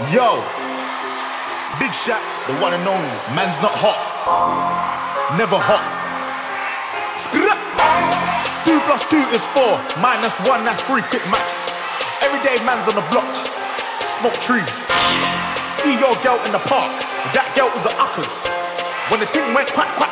Yo, Big Shaq, the one and only. Man's not hot, never hot. Scrap. 2 + 2 is 4, -1, that's 3, quick maths. Everyday man's on the block, smoke trees. See your girl in the park, that girl was a uckers. When the thing went quack quack,